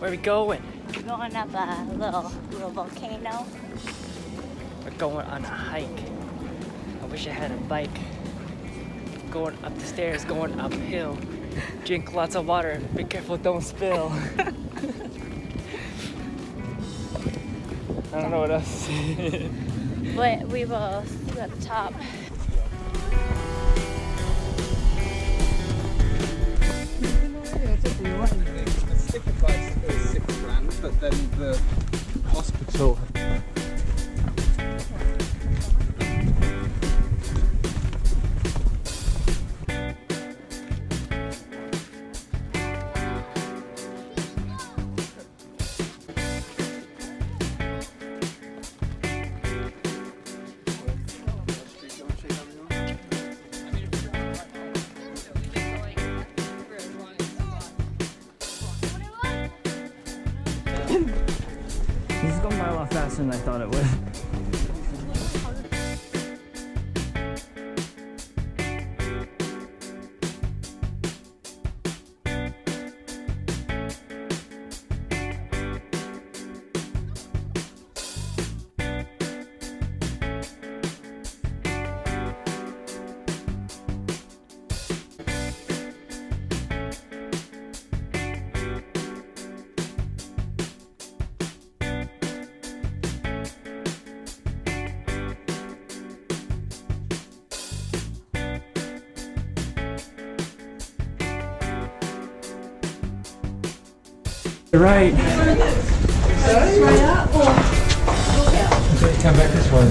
Where are we going? We're going up a little volcano. We're going on a hike. I wish I had a bike. Going up the stairs, going uphill. Drink lots of water. Be careful, don't spill. I don't know what else to say. But we will see you at the top. The ticket price is £6 grand, but then the hospital. This is going by a lot faster than I thought it would. Right. Okay, come back this way.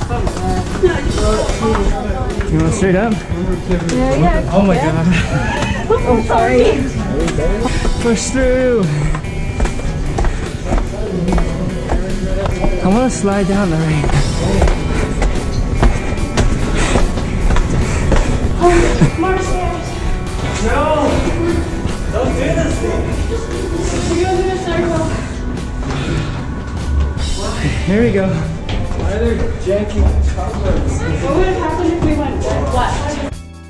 You want straight up? Yeah. Oh my god. Oh, sorry. Push through. I want to slide down the ramp. Oh, more stairs. No! Don't do this thing. We're going in a circle. Here we go. Why are there janky covers? What would have happened if we went left?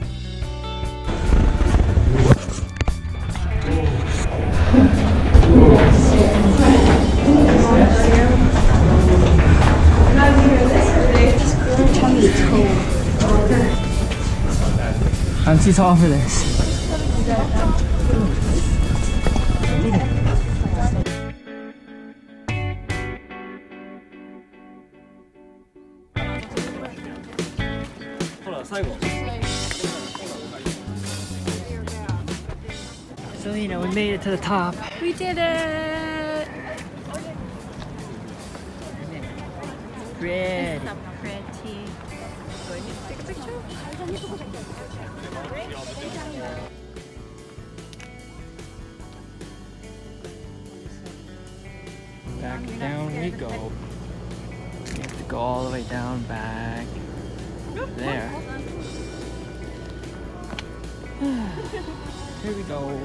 I'm too tall for this. So, you know, we made it to the top. We did it! Pretty. So pretty. Going to take a picture? Back down we go. We have to go all the way down back there. Here we go.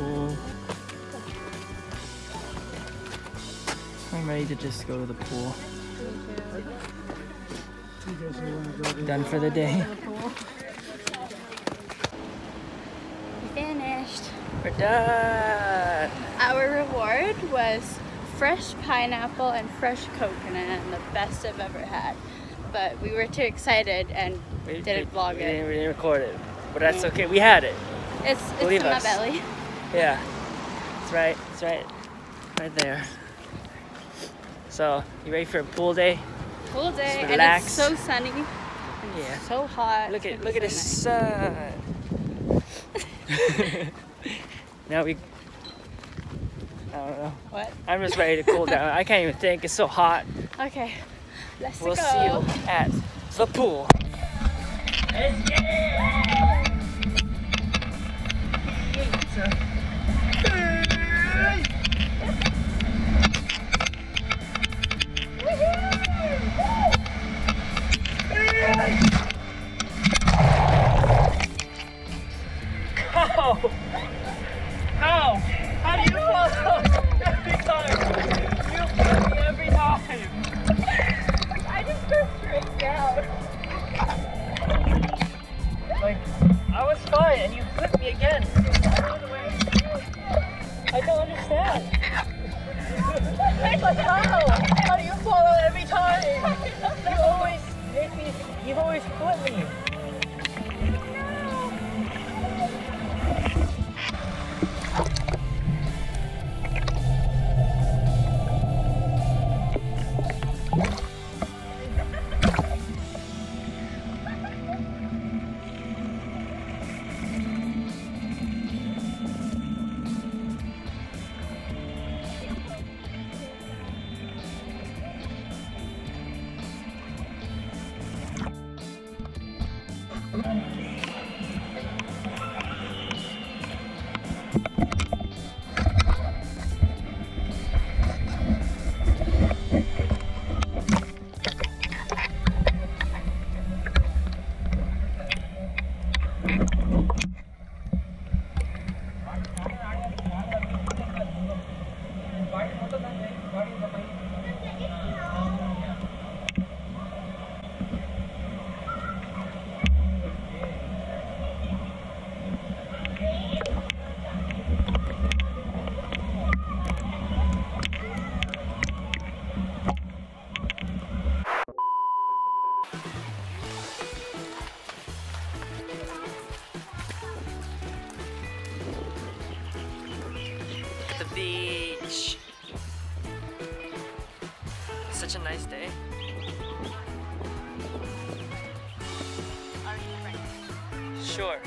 I'm ready to just go to the pool. Done for the day. We finished. We're done. Our reward was fresh pineapple and fresh coconut, and the best I've ever had. But we were too excited and didn't vlog it. We didn't record it, but that's okay. We had it. It's Believe in my us. belly. Yeah, it's right. It's right there. So, you ready for a pool day? Full day, Just and relax. it's so sunny. And Yeah. so hot. Look at It's the so sun. Now we. I don't know. nice. What? I'm just ready to cool down. I can't even think. It's so hot. Okay, let's We'll go. see you at the pool. Let's get it! How? How do you fall every time? You flip me every time. I just go straight down. Like, I was fine and you flipped me again. I don't understand. Like how? How do you fall out every time? You always make me, you always flip me. The beach. Such a nice day. Sure.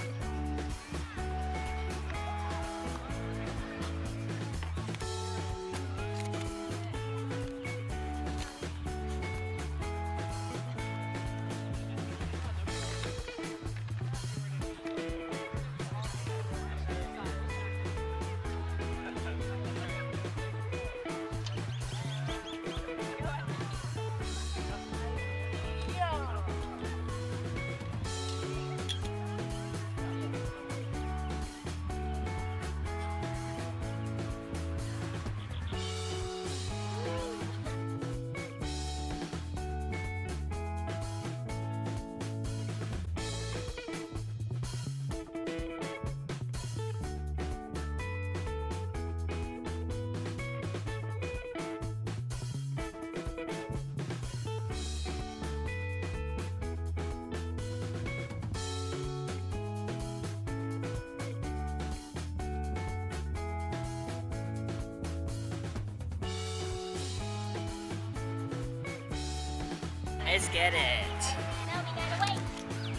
Let's get it. No, we gotta wait.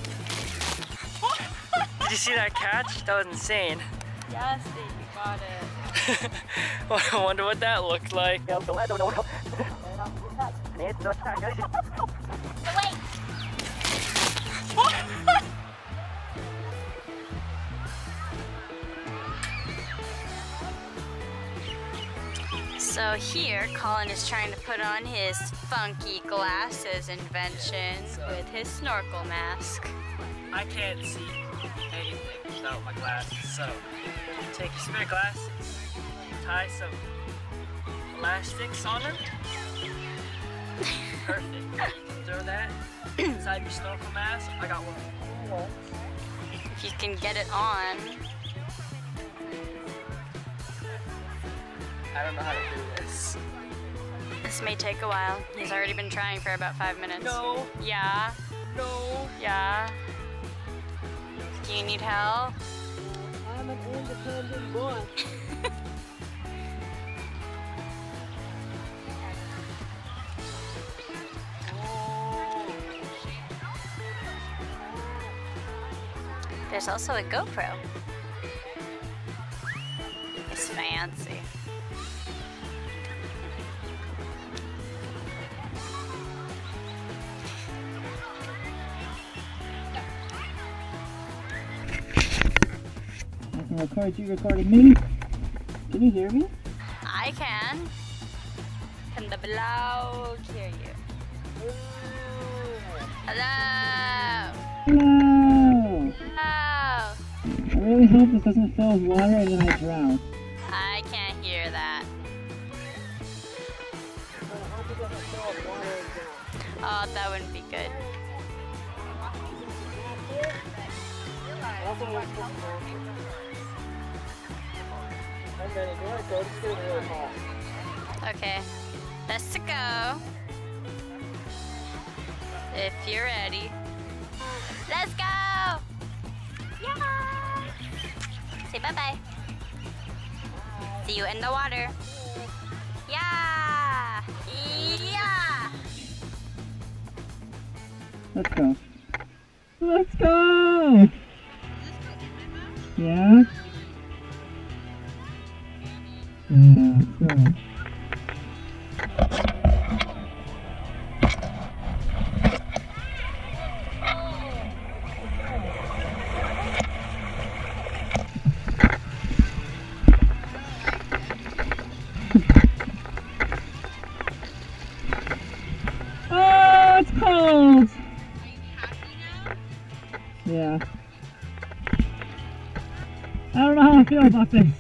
Did you see that catch? That was insane. Yes, Steve, you got it. Well, I wonder what that looked like. So here, Colin is trying to put on his funky glasses invention with his snorkel mask. I can't see anything without my glasses, so take your spare glasses, tie some elastics on them. Perfect. Throw that inside your snorkel mask. I got one. If you can get it on. I don't know how to do this. This may take a while. He's already been trying for about 5 minutes. No. Yeah. No. Yeah. Do you need help? I'm an independent boy. There's also a GoPro. It's fancy. I can record you recording me. Can you hear me? I can. Can the vlog hear you? Hello. Hello. Hello. I really hope this doesn't fill with water and then I drown. I can't hear that. Oh, that wouldn't be good. I'm ready. Go ahead, go. Just get it really hot. Okay. Let's go. If you're ready. Let's go! Yeah! Say bye-bye. See you in the water. Yeah! Yeah! Let's go. Let's go! Yeah? Yeah, let's go. Oh, it's cold! Yeah. I don't know how I feel about this.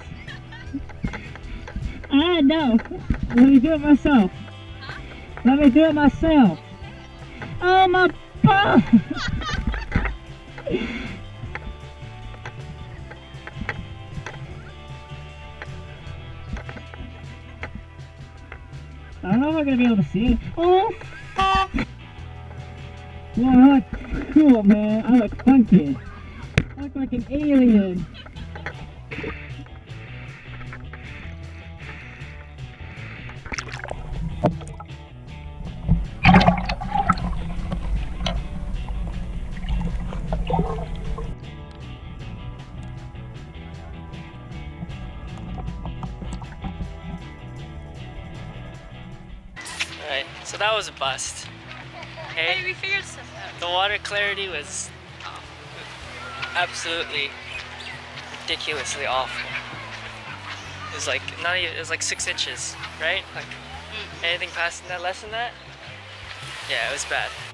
I know. Let me do it myself. Let me do it myself. Oh, my butt! I don't know if I'm gonna be able to see it. Oh! Wow, I look cool, man. I look funky. I look like an alien. Alright, so that was a bust. Hey, we figured stuff out. The water clarity was absolutely ridiculously awful. It was like not even, it was like 6 inches, right? Like anything past that, less than that? Yeah, it was bad.